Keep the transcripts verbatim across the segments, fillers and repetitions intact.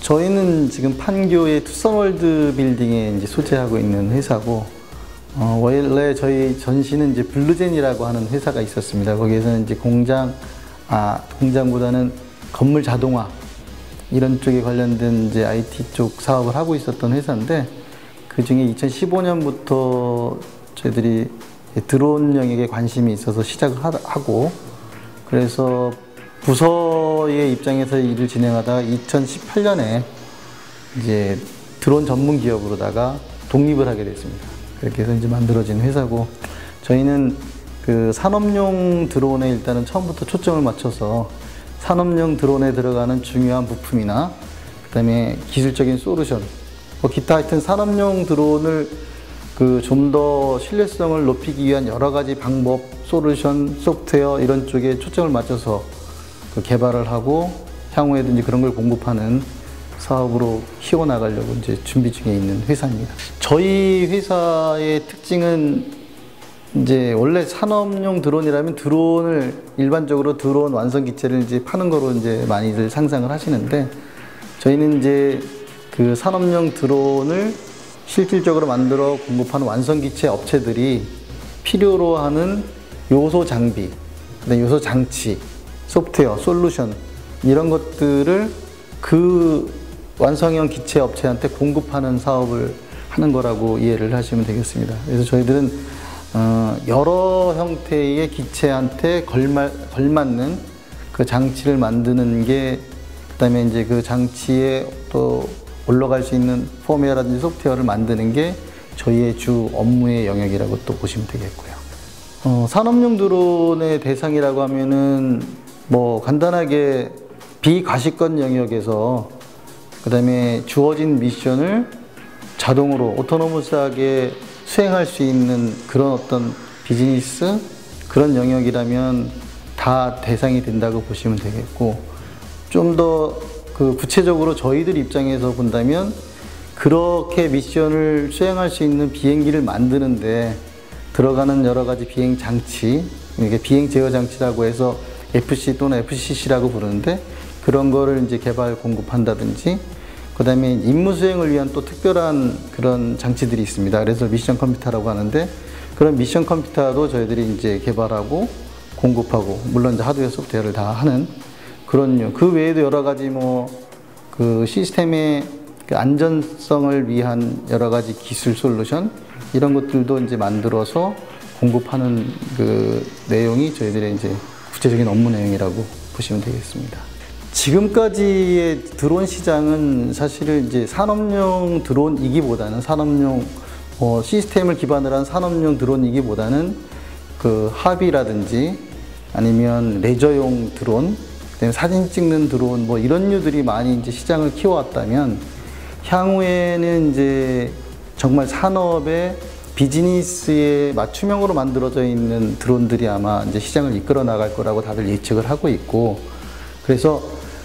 저희는 지금 판교의 투썸월드 빌딩에 이제 소재하고 있는 회사고, 어, 원래 저희 전시는 이제 블루젠이라고 하는 회사가 있었습니다. 거기에서는 이제 공장, 아, 공장보다는 건물 자동화, 이런 쪽에 관련된 이제 아이티 쪽 사업을 하고 있었던 회사인데, 그 중에 이천십오 년부터 저희들이 드론 영역에 관심이 있어서 시작을 하고, 그래서 부서의 입장에서 일을 진행하다가 이천십팔 년에 이제 드론 전문 기업으로다가 독립을 하게 됐습니다. 그렇게 해서 이제 만들어진 회사고, 저희는 그 산업용 드론에 일단은 처음부터 초점을 맞춰서 산업용 드론에 들어가는 중요한 부품이나 그 다음에 기술적인 솔루션, 뭐 기타 하여튼 산업용 드론을 그 좀 더 신뢰성을 높이기 위한 여러 가지 방법, 솔루션, 소프트웨어 이런 쪽에 초점을 맞춰서 그 개발을 하고 향후에도 이제 그런 걸 공급하는 사업으로 키워나가려고 이제 준비 중에 있는 회사입니다. 저희 회사의 특징은 이제 원래 산업용 드론이라면 드론을 일반적으로 드론 완성 기체를 이제 파는 거로 이제 많이들 상상을 하시는데, 저희는 이제 그 산업용 드론을 실질적으로 만들어 공급하는 완성 기체 업체들이 필요로 하는 요소 장비, 그다음에 요소 장치, 소프트웨어, 솔루션 이런 것들을 그 완성형 기체 업체한테 공급하는 사업을 하는 거라고 이해를 하시면 되겠습니다. 그래서 저희들은 어 여러 형태의 기체한테 걸마, 걸맞는 그 장치를 만드는 게, 그다음에 이제 그 장치에 또 올라갈 수 있는 펌웨어라든지 소프트웨어를 만드는 게 저희의 주 업무의 영역이라고 또 보시면 되겠고요. 어, 산업용 드론의 대상이라고 하면은 뭐 간단하게 비과시권 영역에서 그 다음에 주어진 미션을 자동으로 오토노머스하게 수행할 수 있는 그런 어떤 비즈니스, 그런 영역이라면 다 대상이 된다고 보시면 되겠고, 좀 더 그 구체적으로 저희들 입장에서 본다면 그렇게 미션을 수행할 수 있는 비행기를 만드는데 들어가는 여러 가지 비행 장치, 이게 비행 제어 장치라고 해서 에프씨 또는 에프씨씨라고 부르는데, 그런 거를 이제 개발 공급한다든지, 그 다음에 임무 수행을 위한 또 특별한 그런 장치들이 있습니다. 그래서 미션 컴퓨터라고 하는데, 그런 미션 컴퓨터도 저희들이 이제 개발하고 공급하고, 물론 이제 하드웨어 소프트웨어를 다 하는 그런, 그 외에도 여러 가지 뭐 그 시스템의 그 안전성을 위한 여러 가지 기술 솔루션 이런 것들도 이제 만들어서 공급하는 그 내용이 저희들의 이제 구체적인 업무 내용이라고 보시면 되겠습니다. 지금까지의 드론 시장은 사실 이제 산업용 드론이기보다는 산업용 어, 시스템을 기반으로 한 산업용 드론이기보다는 그 합의라든지 아니면 레저용 드론, 사진 찍는 드론 뭐 이런 류들이 많이 이제 시장을 키워왔다면, 향후에는 이제 정말 산업의 비즈니스에 맞춤형으로 만들어져 있는 드론들이 아마 이제 시장을 이끌어 나갈 거라고 다들 예측을 하고 있고, 그래서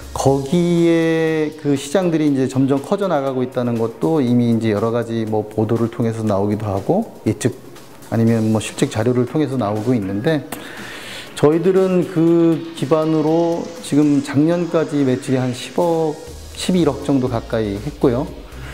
거기에 그 시장들이 이제 점점 커져 나가고 있다는 것도 이미 이제 여러 가지 뭐 보도를 통해서 나오기도 하고, 예측 아니면 뭐 실직 자료를 통해서 나오고 있는데, 저희들은 그 기반으로 지금 작년까지 매출이 한 십억, 십일억 정도 가까이 했고요.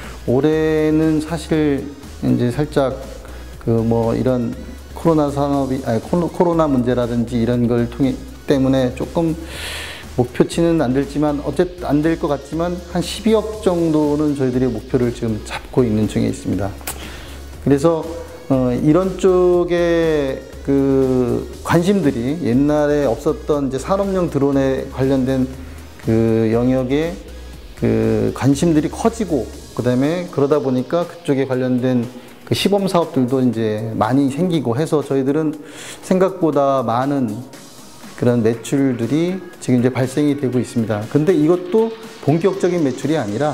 올해는 사실 이제 살짝 그 뭐 이런 코로나 산업이, 아니 코로나 문제라든지 이런 걸 통해 때문에 조금 목표치는 안 될지만, 어쨌든 안 될 것 같지만 한 십이억 정도는 저희들이 목표를 지금 잡고 있는 중에 있습니다. 그래서 어, 이런 쪽에 그 관심들이 옛날에 없었던 이제 산업용 드론에 관련된 그 영역에 그 관심들이 커지고, 그 다음에 그러다 보니까 그쪽에 관련된 그 시범 사업들도 이제 많이 생기고 해서 저희들은 생각보다 많은 그런 매출들이 지금 이제 발생이 되고 있습니다. 근데 이것도 본격적인 매출이 아니라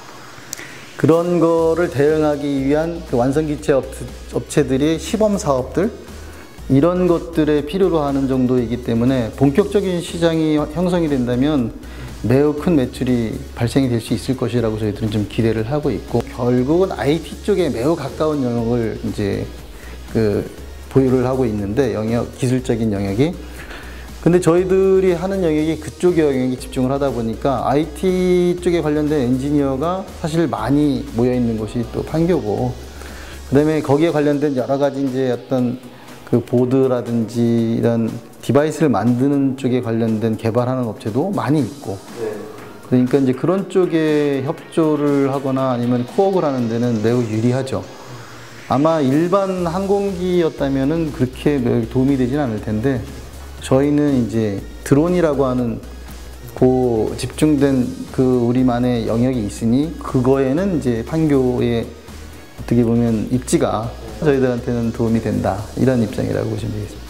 그런 거를 대응하기 위한 그 완성기체 업체들의 시범 사업들, 이런 것들에 필요로 하는 정도이기 때문에 본격적인 시장이 형성이 된다면 매우 큰 매출이 발생이 될 수 있을 것이라고 저희들은 좀 기대를 하고 있고, 결국은 아이티 쪽에 매우 가까운 영역을 이제 그 보유를 하고 있는데, 영역, 기술적인 영역이 근데 저희들이 하는 영역이 그쪽 영역에 집중을 하다 보니까 아이티 쪽에 관련된 엔지니어가 사실 많이 모여 있는 곳이 또 판교고, 그다음에 거기에 관련된 여러 가지 이제 어떤 그 보드라든지 이런 디바이스를 만드는 쪽에 관련된 개발하는 업체도 많이 있고, 그러니까 이제 그런 쪽에 협조를 하거나 아니면 코업을 하는 데는 매우 유리하죠. 아마 일반 항공기였다면은 그렇게 도움이 되진 않을 텐데, 저희는 이제 드론이라고 하는 그 집중된 그 우리만의 영역이 있으니 그거에는 이제 판교의 어떻게 보면 입지가 저희들한테는 도움이 된다, 이런 입장이라고 보시면 되겠습니다.